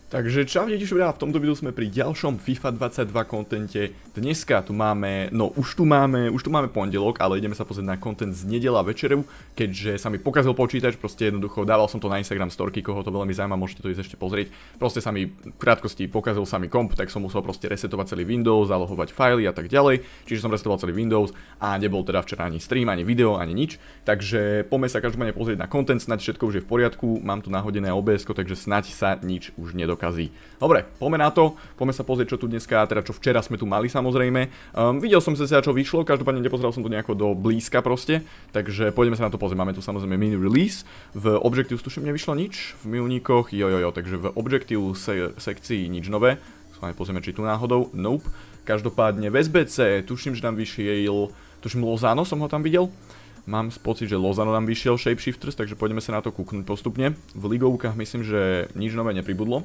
Takže čau deti, v tomto videu sme pri ďalšom FIFA 22 kontente. Dneska tu máme, už tu máme pondelok, ale ideme sa pozrieť na kontent z nedela večeru, keďže sa mi pokazil počítač, proste jednoducho dával som to na Instagram storky, koho to veľmi zaujíma, môžete to ísť ešte pozrieť. Proste sa mi v krátkosti pokazil sa mi komp, tak som musel proste resetovať celý Windows, zalohovať fajly a tak ďalej. Čiže som resetoval celý Windows a nebol teda včera ani stream, ani video, ani nič. Takže poďme sa každopádne pozrieť na kontent, snáď všetko už je v poriadku, mám tu nahodené OBS-ko, takže snáď sa nič už nedokazí. Dobre, poďme na to, poďme sa pozrieť, čo tu dneska, teda čo včera sme tu mali samozrejme. Videl som sa, čo vyšlo, každopádne nepozeral som to nejako do blízka proste, takže pôjdeme sa na to pozrieť. Máme tu samozrejme mini release, v Objective tuším nevyšlo nič, v milníkoch, takže v Objective sekcii nič nové. Pozrieme, či tu náhodou, nope. Každopádne v SBC, tuším, že tam vyšiel, tuším Lozano som ho tam videl. Mám pocit, že Lozano nám vyšiel Shapeshifters, takže pôjdeme sa na to kúknúť postupne. V ligovkách myslím, že nič nové nepribudlo.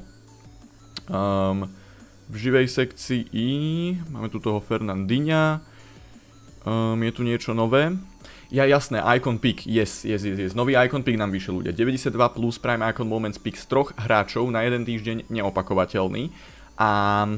V živej sekcii máme tu toho Fernandinha. Je tu niečo nové. Jasné, Icon Pick, yes. Nový Icon Pick nám vyšiel, ľudia. 92 plus Prime Icon Moments Pick z 3 hráčov na jeden týždeň, neopakovateľný. A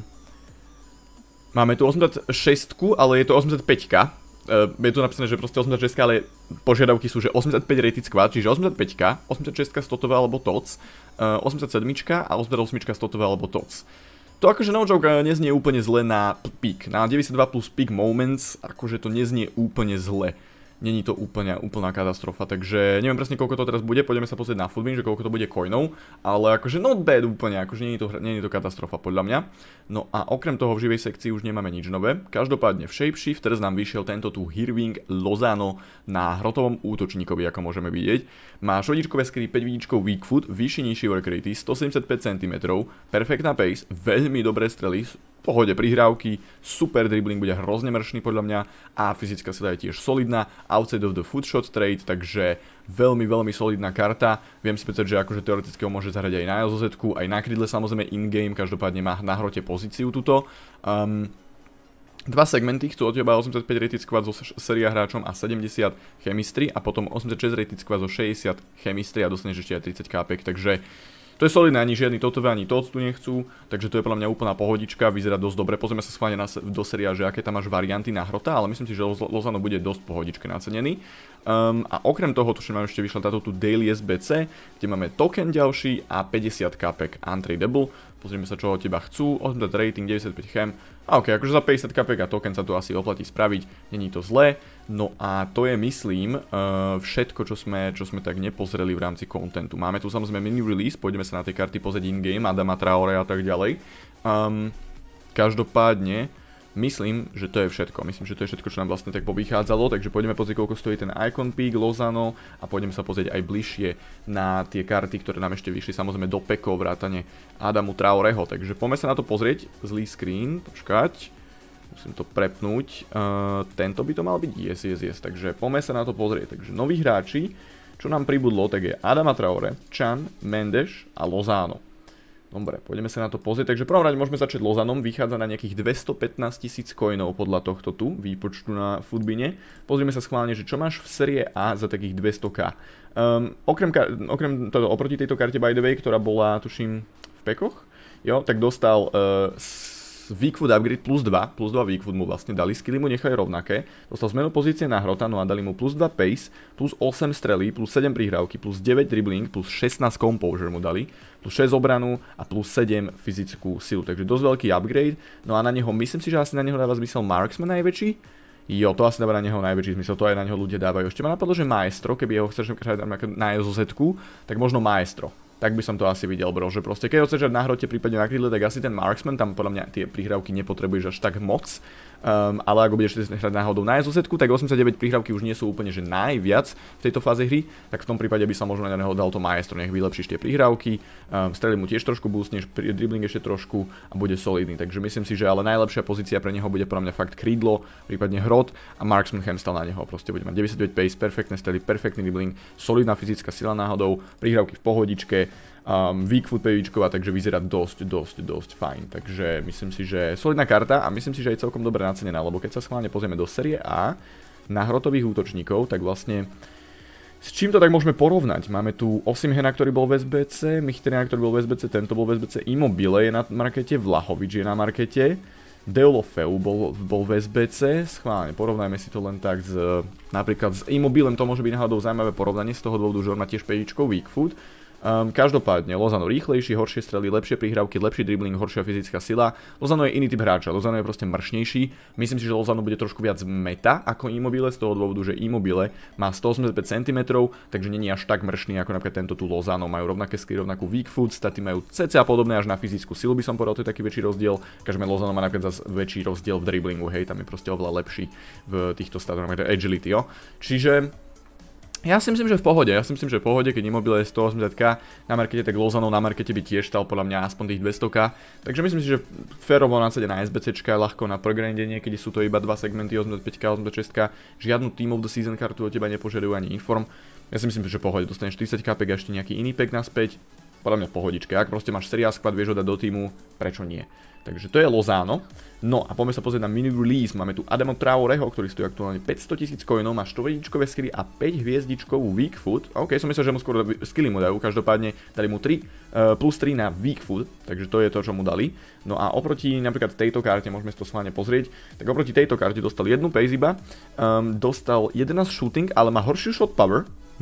máme tu 86, ale je to 85-ka. Je tu napísané, že proste 86, ale požiadavky sú, že 85 rated squad, čiže 85, 86 stotové alebo TOTS, 87 a 88 stotové alebo TOTS. To akože no joke neznie úplne zle na peak, na 92 plus peak moments, akože to neznie úplne zle. Není to úplná katastrofa, takže neviem presne koľko to teraz bude, pôjdeme sa pozrieť na Footbin, že koľko to bude coinov, ale akože not bad úplne, akože nie je to katastrofa podľa mňa. No a okrem toho v živej sekcii už nemáme nič nové, každopádne v Shapeshifters nám vyšiel tento tu Hirving Lozano na hrotovom útočníkovi, ako môžeme vidieť. Má švodičkové skry 5 vidíčkov weak foot, vyšší nižší work rate, 175 cm, perfektná pace, veľmi dobré strely, pohode prihrávky, super dribbling, bude hrozne mršný podľa mňa a fyzická sila je tiež solidná, outside of the foot shot trade, takže veľmi solidná karta. Viem si predstaviť, že akože teoreticky ho môže zahrať aj na LZZ-ku, aj na krídle samozrejme in-game, každopádne má na hrote pozíciu tuto. Dva segmenty, chcú od teba 85 rated squad so séria hráčom a 70 chemistry a potom 86 rated squad so 60 chemistry a dostaneš ešte aj 30 kp, takže to je solidné, ani žiadny totové, ani TOTS tu nechcú, takže to je podľa mňa úplná pohodička, vyzerá dosť dobre. Pozrieme sa schválne do séria, že aké tam máš varianty na hrota, ale myslím si, že Lozano bude dosť pohodičke nacenený. A okrem toho, tuším, mám ešte vyšla táto tu Daily SBC, kde máme token ďalší a 50 kp untradable. Pozrieme sa, čo od teba chcú, 80 rating, 95 chem. A ok, akože za 50 kp a token sa tu asi oplatí spraviť, není to zlé. No a to je, myslím, všetko, čo sme tak nepozreli v rámci kontentu. Máme tu samozrejme mini release, pôjdeme sa na tie karty pozrieť in-game, Adama Traore a tak ďalej. Každopádne, myslím, že to je všetko. Myslím, že to je všetko, čo nám vlastne tak povychádzalo, takže pôjdeme pozrieť, koľko stojí ten Icon Peak, Lozano a pôjdeme sa pozrieť aj bližšie na tie karty, ktoré nám ešte vyšli, samozrejme do pekov, vrátane Adamu Traoreho. Takže poďme sa na to pozrieť, zlý screen, počkať, musím to prepnúť, tento by to mal byť, yes, takže poďme sa na to pozrieť. Takže noví hráči, čo nám pribudlo, tak je Adama Traore, Can, Mendes a Lozano. Dobre, pôjdeme sa na to pozrieť, takže prvom rade môžeme začať Lozanom, vychádza na nejakých 215 000 coinov podľa tohto tu, výpočtu na Footbine. Pozrieme sa schválne, že čo máš v série A za takých 200k. Oproti tejto karte by the way, ktorá bola, tuším, v pekoch, jo, tak dostal Weak Foot upgrade plus 2 Weak Foot mu vlastne dali, skilly mu nechali rovnaké, dostal zmenu pozície na hrota, no a dali mu plus 2 pace, plus 8 strely, plus 7 prihrávky, plus 9 dribbling, plus 16 composure mu dali, plus 6 obranu a plus 7 fyzickú silu, takže dosť veľký upgrade, no a na neho, myslím si, že asi na neho dáva zmysel Marksman najväčší. Jo, to asi dáva na neho najväčší zmysel, to aj na neho ľudia dávajú. Ešte ma napadlo, že Maestro, keby ho chceš na LZZ-ku, tak možno Maestro. Tak by som to asi videl, bro, že proste keď ho chceš na hrote, prípadne na krídle, tak asi ten Marksman, tam podľa mňa tie prihrávky nepotrebuješ až tak moc, ale ak budeš hrať náhodou na SZ-ku, tak 89 prihrávky už nie sú úplne že najviac v tejto fáze hry, tak v tom prípade by sa možno na neho dal to Maestro, nech vylepšíš tie prihrávky, strely mu tiež trošku boostneš, dribbling ešte trošku a bude solidný, takže myslím si, že ale najlepšia pozícia pre neho bude podľa mňa fakt krídlo, prípadne hrot a Marksman Hemstal na neho, proste bude mať 99 pace, perfektné strely, perfektný dribbling, solidná fyzická sila náhodou, prihrávky v pohodičke. Weak Foot PVčková, takže vyzerá dosť fajn, takže myslím si, že solidná karta a myslím si, že je celkom dobre nacenená, lebo keď sa schválne pozrieme do série A na hrotových útočníkov, tak vlastne S čím to tak môžeme porovnať? Máme tu Osimhena, ktorý bol v SBC, Mkhitarjana, ktorý bol v SBC, tento bol v SBC, Immobile je na markete, Vlahovič je na markete, Deulofeu bol v SBC, schválne, porovnajme si to len tak s, napríklad s Immobilem, to môže byť náhodou zaujímavé porovnanie z toho dôvodu, že on má tiež pedičkou weak foot. Každopádne, Lozano rýchlejší, horšie strely, lepšie prihrávky, lepší dribbling, horšia fyzická sila. Lozano je iný typ hráča, Lozano je proste mršnejší. Myslím si, že Lozano bude trošku viac meta ako Immobile, z toho dôvodu, že Immobile má 185 cm, takže není až tak mršný ako napríklad tento tu Lozano. Majú rovnaké skry, rovnakú weak foot, staty majú cca podobné až na fyzickú silu, by som povedal, to je taký väčší rozdiel. Každopádne Lozano má napríklad zase väčší rozdiel v driblingu, hej, tam je proste oveľa lepší v týchto statoch, agility, jo. Čiže ja si myslím, že v pohode, keď Immobile je 180k na markete, tak Lozano na markete by tiež stal podľa mňa aspoň tých 200k. Takže myslím si, že férovo nadsade na SBCčka je ľahko na progrindenie, keď sú to iba dva segmenty 85k, 86k, žiadnu Team of the Season kartu od teba nepožadujú ani inform. Ja si myslím, že v pohode dostaneš 40k pack a ešte nejaký iný pack naspäť. Podľa mňa v pohodičke, ak proste máš seriál squad, vieš ho dať do týmu, prečo nie? Takže to je Lozano. No a poďme sa pozrieť na mini release. Máme tu Adama Traoreho, ktorý stojí aktuálne 500 000 coinov, má 4-hviezdičkové skilly a 5-hviezdičkovú weak foot. OK, som myslel, že mu skôr skilly mu dajú, každopádne dali mu 3 plus 3 na weak foot, takže to je to, čo mu dali. No a oproti napríklad tejto karte, môžeme si to schválne pozrieť, tak oproti tejto karte dostal jednu pace iba, dostal 11 shooting, ale má horšiu shot power.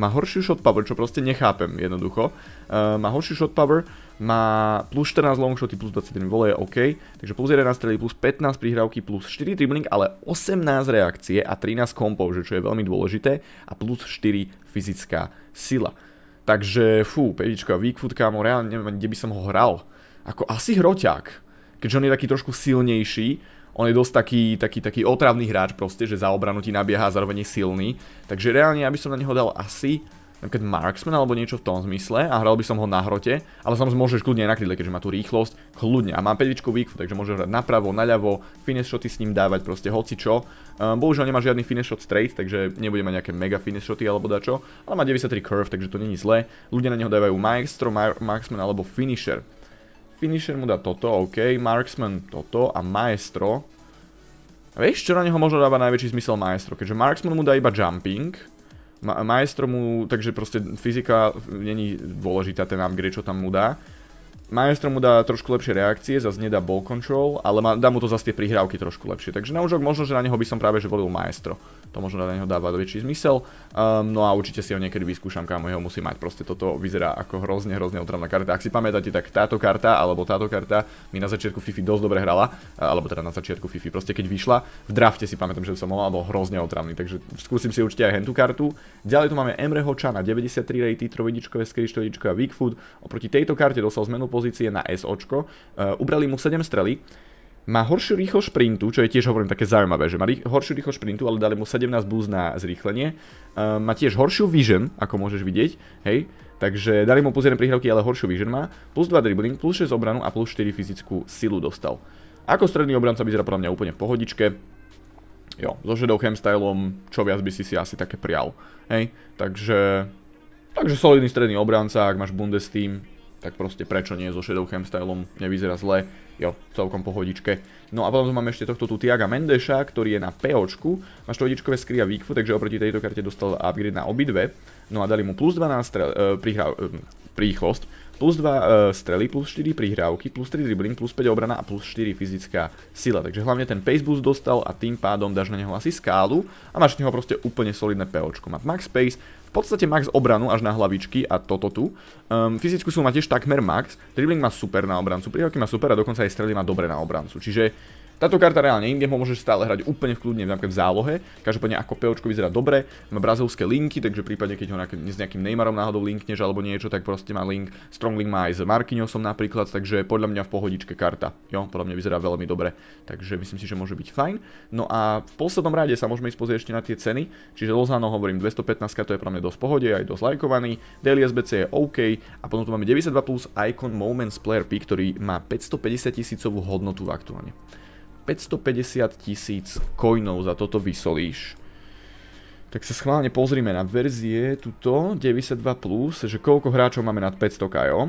Čo proste nechápem jednoducho. Má horšiu shot power, má plus 14 longshoty, plus 21 voleje, OK. Takže plus 11 strely, plus 15 prihrávky, plus 4 dribbling, ale 18 reakcie a 13 kompov, čo je veľmi dôležité. A plus 4 fyzická sila. Takže, pedička, weak foot, kámo, reálne neviem, kde by som ho hral. Ako asi hroťák, keďže on je taký trošku silnejší. On je dosť taký otravný hráč proste, že za obranu ti nabieha a zároveň je silný. Takže reálne ja by som na neho dal asi napríklad marksman alebo niečo v tom zmysle a hral by som ho na hrote, ale samozrejme môžeš kľudne na krydle, keďže má tú rýchlosť, kľudne. A mám 5 weak foot, takže môže hrať napravo, naľavo, finish shoty s ním dávať, proste hoci čo. Bohužiaľ nemá žiadny finish shot straight, takže nebude mať nejaké mega finish shoty alebo dačo, ale má 93 curve, takže to není zlé. Ľudia na neho dávajú maestro, marksman alebo finisher. Finisher mu dá toto, OK, Marksman toto a Maestro. A vieš, čo na neho možno dáva najväčší zmysel Maestro, keďže Marksman mu dá iba jumping, Maestro mu, takže proste fyzika není dôležitá, ten upgrade, čo tam mu dá. Maestro mu dá trošku lepšie reakcie, zase nedá ball control, ale dá mu to zase tie prihrávky trošku lepšie. Takže na úžok možno, že na neho by som práve že volil Maestro. To možno na neho dáva väčší zmysel. No a určite si ho niekedy vyskúšam, kámo, ho musí mať. Proste toto vyzerá ako hrozne otravná karta. Ak si pamätáte, tak táto karta mi na začiatku Fifi dosť dobre hrala, alebo teda na začiatku Fifi, proste keď vyšla. V drafte si pamätám, že som mohol, bol hrozne otravný, takže skúsim si určite aj hentú kartu. Ďalej tu máme Emreho Cana, 93 rated, 3-vidičkové skry, 4-vidičkové weak foot. Oproti tejto karte dostal zmenu pozície na SOčko. Ubrali mu 7 strely. Má horšiu rýchlosť šprintu, čo je tiež hovorím také zaujímavé, že má horšiu rýchlosť šprintu, ale dali mu 17 boost na zrýchlenie. Má tiež horšiu vision, ako môžeš vidieť, hej. Takže dali mu plus 1 prihrávky, ale horšiu vision má. Plus 2 dribbling, plus 6 obranu a plus 4 fyzickú silu dostal. Ako stredný obranca vyzerá podľa mňa úplne v pohodičke. Jo, so Shadow Cam stylom, čo viac by si asi také prial, hej. Takže solidný stredný obranca, ak máš Bundesteam, tak proste prečo nie, so Shadow Cam stylom nevyzerá zle. Jo, celkom pohodičke. No a potom tu máme ešte tohto tu Thiaga Mendeša, ktorý je na POčku. Má 4-vidičkové skry a weak foot, takže oproti tejto karte dostal upgrade na obidve. No a dali mu plus 12 rýchlosť, plus 2 strely, plus 4 prihrávky, plus 3 dribbling, plus 5 obrana a plus 4 fyzická sila. Takže hlavne ten pace boost dostal a tým pádom dáš na neho asi skálu a máš z neho proste úplne solidné POčko. Má max pace, v podstate max obranu až na hlavičky a toto tu. Fyzickú silu má tiež takmer max, dribbling má super na obrancu, prihrávky má super a dokonca aj strely má dobre na obrancu. Čiže táto karta reálne inde môžeš stále hrať úplne v kľudne, napríklad v zálohe. Každopádne ako POčko vyzerá dobre, má brazilské linky, takže prípadne keď ho s nejakým Neymarom náhodou linkneš alebo niečo, tak proste má link. Strong link má aj s Marquinhosom napríklad, takže podľa mňa v pohodičke karta. Jo, podľa mňa vyzerá veľmi dobre, takže myslím si, že môže byť fajn. No a v poslednom rade sa môžeme ísť pozrieť ešte na tie ceny, čiže Lozano hovorím 215, to je pre mňa dosť pohode, aj dosť lajkovaný. Daily SBC je OK a potom tu máme 92 plus Icon Moments Player Pick, ktorý má 550 000 hodnotu aktuálne. 550 000 coinov za toto vysolíš. Tak sa schválne pozrime na verzie tuto 92+, že koľko hráčov máme nad 500k, jo?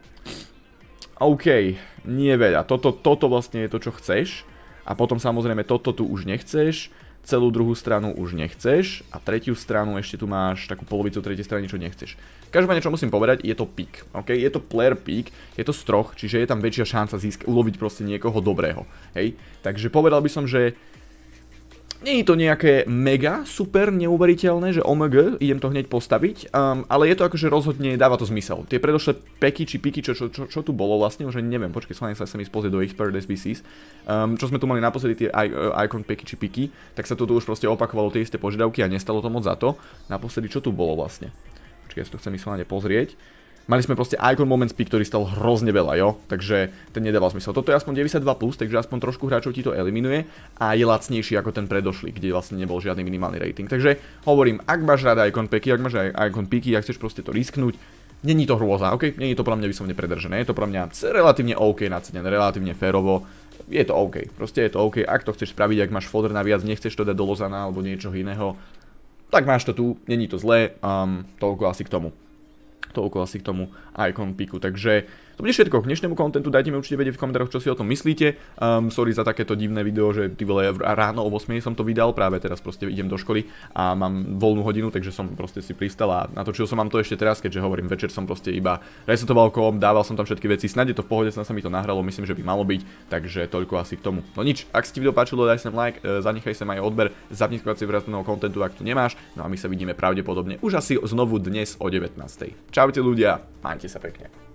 OK, nie veľa. Toto vlastne je to, čo chceš. A potom samozrejme toto tu už nechceš. celú druhú stranu už nechceš a tretiu stranu ešte tu máš takú polovicu tretej strany, čo nechceš. Každopádne, čo musím povedať, je to pick, ok? Je to player pick, je to stroch, čiže je tam väčšia šanca uloviť proste niekoho dobrého, hej? Takže povedal by som, že nie je to nejaké mega super neuveriteľné, že OMG, idem to hneď postaviť, ale je to akože rozhodne, dáva to zmysel. Tie predošlé peky či piky, čo tu bolo vlastne, už neviem, počkej, sa mi spozrieť do Expert SBCs, čo sme tu mali naposledy tie icon peky či piky, tak sa tu už proste opakovalo tie isté požiadavky a nestalo to moc za to. Naposledy, čo tu bolo vlastne? Počkej, ja si to chcem vyslovene pozrieť. Mali sme proste Icon Moments pick, ktorý stal hrozne veľa, jo? Takže ten nedával zmysel. Toto je aspoň 92+, takže aspoň trošku hráčov ti to eliminuje a je lacnejší ako ten predošlý, kde vlastne nebol žiadny minimálny rating. Takže hovorím, ak máš rád Icon picky, ak máš Icon picky, ak chceš proste to risknúť, není to hrôza, ok? Není to pre mňa vyslovene predržené, je to pre mňa relatívne OK nacenené, relatívne férovo. Je to OK, proste je to OK, ak to chceš spraviť, ak máš fodder naviac, nechceš to dať do Lozana alebo niečo iného, tak máš to tu, není to zlé, toľko asi k tomu. Icon picku, takže to bude všetko k dnešnému kontentu, dajte mi určite vedieť v komentároch, čo si o tom myslíte. Sorry za takéto divné video, že ty vole ráno o 8 som to vydal, práve teraz proste idem do školy a mám voľnú hodinu, takže som proste si pristal a natočil som vám to ešte teraz, keďže hovorím, večer som proste iba resetoval kom, dával som tam všetky veci, snad je to v pohode, snad sa mi to nahralo, myslím, že by malo byť, takže toľko asi k tomu. No nič, ak si ti video páčilo, daj sem like, zanechaj sem aj odber, zapni skúšací vrátneho kontentu, ak tu nemáš, no a my sa vidíme pravdepodobne už asi znovu dnes o 19. Čaute ľudia, majte sa pekne.